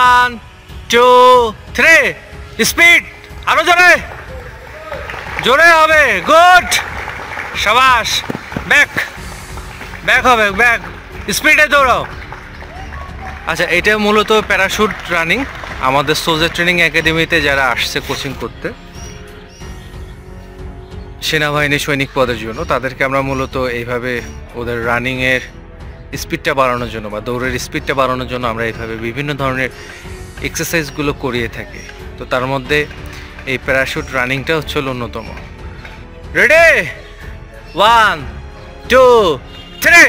1 2 3 speed আরো জোরে জোরে হবে গুড শাবাশ ব্যাক ব্যাক হবে ব্যাক স্পিডে দৌড়াও আচ্ছা এটা মূলত প্যারাশুট রানিং আমাদের সোলজার ট্রেনিং একাডেমিতে যারা আসছে কোচিং করতে সেনাবাহিনী সৈনিক পদের জন্য তাদেরকে আমরা মূলত এইভাবে ওদের রানিংয়ের স্পিডটা বাড়ানোর জন্য বা দৌড়ের স্পিডটা বাড়ানোর জন্য আমরা এইভাবে বিভিন্ন ধরনের এক্সারসাইজগুলো করিয়ে থাকি তো তার মধ্যে এই প্যারাশুট রানিংটা হচ্ছে অন্যতম রেডি 1 2 3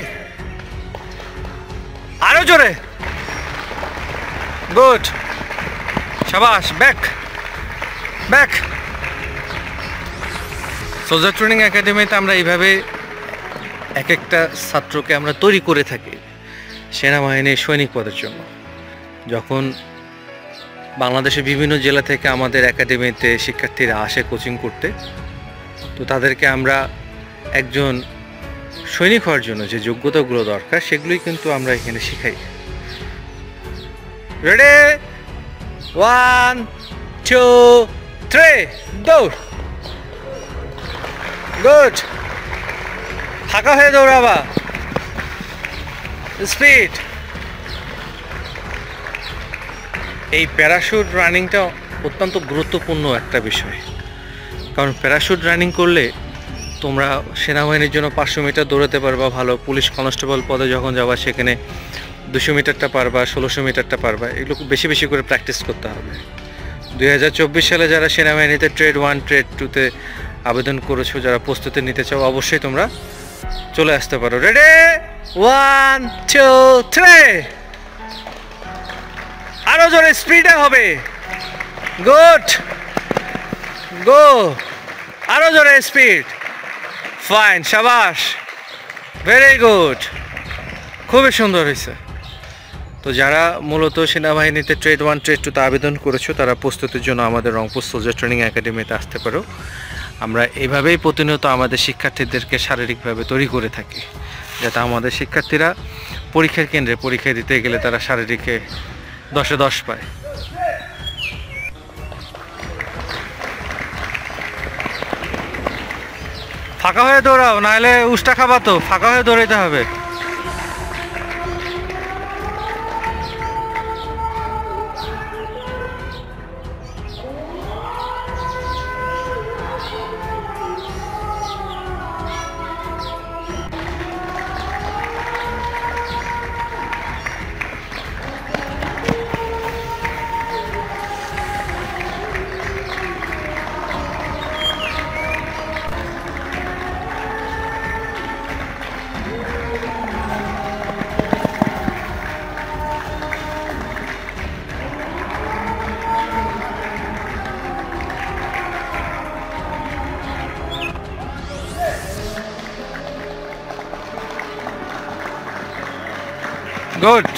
আরো জোরে গুড শাবাশ ব্যাক ব্যাক সোলজার ট্রেনিং একাডেমিতে আমরা এইভাবে এক একটা ছাত্রকে আমরা তৈরি করে থাকি সেনাবাহিনীর সৈনিক পদের জন্য যখন বাংলাদেশের বিভিন্ন জেলা থেকে আমাদের একাডেমিতে শিক্ষার্থীরা আসে কোচিং করতে তো তাদেরকে আমরা একজন সৈনিক হওয়ার জন্য যে যোগ্যতাগুলো দরকার সেগুলোই কিন্তু আমরা এখানে শিখাই রেডি 1 2 3 দৌড় গুড ফাঁকা হয়ে দৌড়াবা স্পিড এই প্যারাশুট রানিংটা অত্যন্ত গুরুত্বপূর্ণ একটা বিষয় কারণ প্যারাশুট রানিং করলে তোমরা সেনাবাহিনীর জন্য 500 মিটার দৌড়াতে পারবা ভালো পুলিশ কনস্টেবল পদে যখন যাবা সেখানে 200 মিটারটা পারবা 1600 মিটারটা পারবা এগুলো বেশি বেশি করে প্র্যাকটিস করতে হবে 2024 সালে যারা সেনাবাহিনীতে ট্রেড 1 ট্রেড 2-তে আবেদন করেছো যারা প্রস্তুতি নিতে চাও অবশ্যই তোমরা চলে আসতে পারো রেডি 1 2 3 আরো জোরে স্পিডে হবে গুড গো আরো জোরে স্পিড ফাইন শাবাশ ভেরি গুড খুবই সুন্দর হয়েছে তো যারা মূলত সেনাবাহিনীতে ট্রেড 1 ট্রেড 2-তে আবেদন করেছো তারা প্রস্তুতির জন্য আমাদের রংপুর সোলজার ট্রেনিং একাডেমিতে আসতে পারো আমরা এইভাবেই প্রতিনিয়ত আমাদের শিক্ষার্থীদেরকে শারীরিকভাবে তৈরি করে থাকি যাতে আমাদের শিক্ষার্থীরা পরীক্ষার কেন্দ্রে পরীক্ষা দিতে গেলে তারা শারীরিকে 10-এ 10 পায় ফাঁকা হয়ে দৌড়াও নাহলে উষ্টা খাবা তো ফাঁকা হয়ে দৌড়াইতে হবে গুড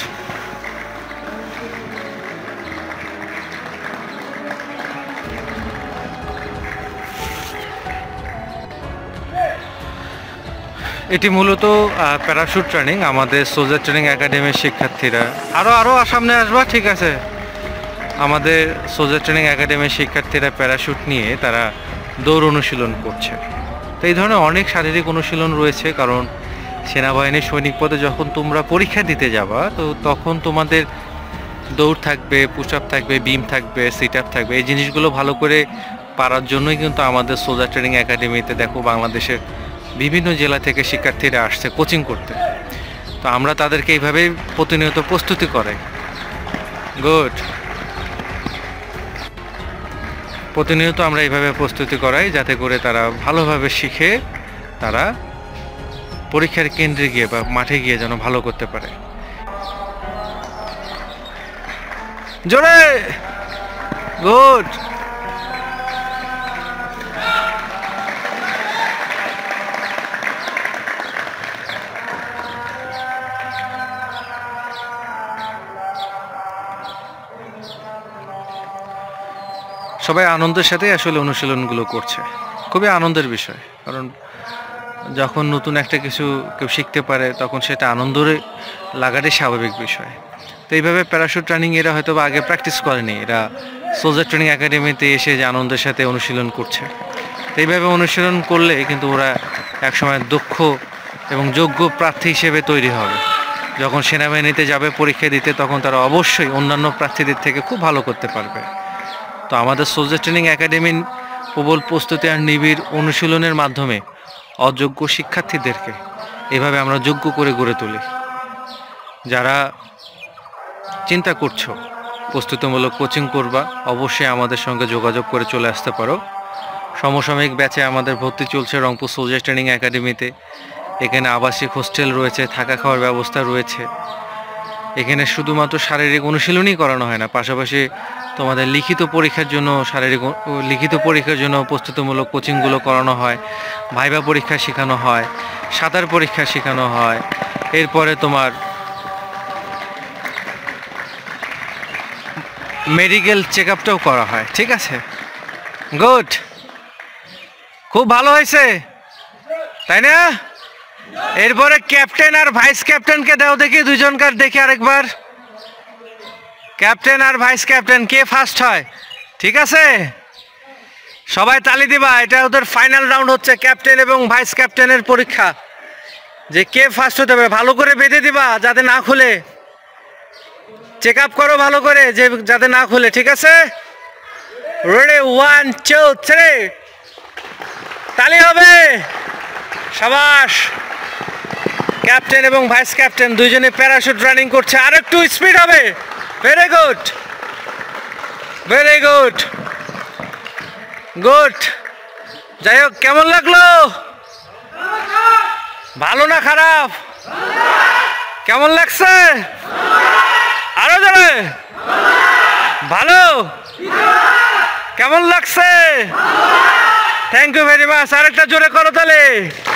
এটি মূলত প্যারাশুট ট্রেনিং আমাদের সোলজার ট্রেনিং একাডেমির শিক্ষার্থীরা আরো সামনে আসবা ঠিক আছে আমাদের সোলজার ট্রেনিং একাডেমির শিক্ষার্থীরা প্যারাশুট নিয়ে তারা দৌড় অনুশীলন করছে তো এই ধরনের অনেক শারীরিক অনুশীলন রয়েছে কারণ সেনাবাহিনীর সৈনিক পদে যখন তোমরা পরীক্ষা দিতে যাবা তো তখন তোমাদের দৌড় থাকবে পুশ আপ থাকবে বিম থাকবে সিট আপ থাকবে এই জিনিসগুলো ভালো করে পারার জন্যই কিন্তু আমাদের সোলজার ট্রেনিং একাডেমিতে দেখো বাংলাদেশের বিভিন্ন জেলা থেকে শিক্ষার্থীরা আসছে কোচিং করতে তো আমরা তাদেরকে এইভাবেই প্রতিনিয়ত প্রস্তুতি করাই গুড প্রতিনিয়ত আমরা এইভাবে প্রস্তুতি করাই যাতে করে তারা ভালোভাবে শিখে তারা পরীক্ষার কেন্দ্রে গিয়ে বা মাঠে গিয়ে যেন ভালো করতে পারে জোরে গুড সবাই আনন্দের সাথে আসলে অনুশীলনগুলো করছে খুবই আনন্দের বিষয় কারণ যখন নতুন একটা কিছু কেউ শিখতে পারে তখন সেটা আনন্দের লাগাটাই স্বাভাবিক বিষয় তো এইভাবে প্যারাশুট ট্রেনিং এরা হয়তো বা আগে প্র্যাকটিস করেনি, এরা সোলজার ট্রেনিং একাডেমিতে এসে যে আনন্দের সাথে অনুশীলন করছে। তো এইভাবে অনুশীলন করলে কিন্তু ওরা একসময় দক্ষ এবং যোগ্য প্রার্থী হিসেবে তৈরি হবে। যখন সেনাবাহিনীতে যাবে পরীক্ষা দিতে, তখন তারা অবশ্যই অন্যান্য প্রার্থীদের থেকে খুব ভালো করতে পারবে। তো আমাদের সোলজার ট্রেনিং একাডেমির প্রবল প্রস্তুতি আর নিবিড় অনুশীলনের মাধ্যমে অযোগ্য শিক্ষার্থীদেরকে এভাবে আমরা যোগ্য করে গড়ে তুলি। যারা চিন্তা করছো প্রস্তুতিমূলক কোচিং করবা, অবশ্যই আমাদের সঙ্গে যোগাযোগ করে চলে আসতে পারো। সমসাময়িক ব্যাচে আমাদের ভর্তি চলছে রংপুর সোলজার ট্রেনিং একাডেমিতে। এখানে আবাসিক হোস্টেল রয়েছে, থাকা খাওয়ার ব্যবস্থা রয়েছে। এখানে শুধুমাত্র শারীরিক অনুশীলনই করানো হয় না, পাশাপাশি তোমাদের লিখিত পরীক্ষার জন্য প্রস্তুতিমূলক কোচিংগুলো করানো হয়। ভাইবা পরীক্ষা শেখানো হয়, সাঁতার পরীক্ষা শেখানো হয়, এরপরে তোমার মেডিকেল চেক আপটাও করা হয়। ঠিক আছে, গুড, খুব ভালো হয়েছে, তাই না? এরপরে ক্যাপ্টেন আর ভাইস ক্যাপ্টেনকে দাও দেখি, দুইজনকার দেখি আরেকবার। ক্যাপ্টেন আর ভাইস ক্যাপ্টেন কে ফার্স্ট হয়? ঠিক আছে, সবাই তালি দিবা। এটা ওদের ফাইনাল রাউন্ড হচ্ছে, ক্যাপ্টেন এবং ভাইস ক্যাপ্টেনের পরীক্ষা, যে কে ফার্স্ট হতে হবে। ভালো করে বেঁধে দিবা যাতে না খুলে, চেক আপ করো ভালো করে যে যাতে না খুলে। ঠিক আছে, রেডি, 1 2 3, তালি হবে। সাবাস, ক্যাপ্টেন এবং ভাইস ক্যাপ্টেন দুইজনে প্যারাশুট রানিং করছে, আর একটু স্পিড হবে। Very good, very good, good. যাই হোক, কেমন লাগলো? ভালো না খারাপ? কেমন লাগছে? আরো জোরে, ভালো। কেমন লাগছে? Thank you very much. আরেকটা জোরে করো তাহলে।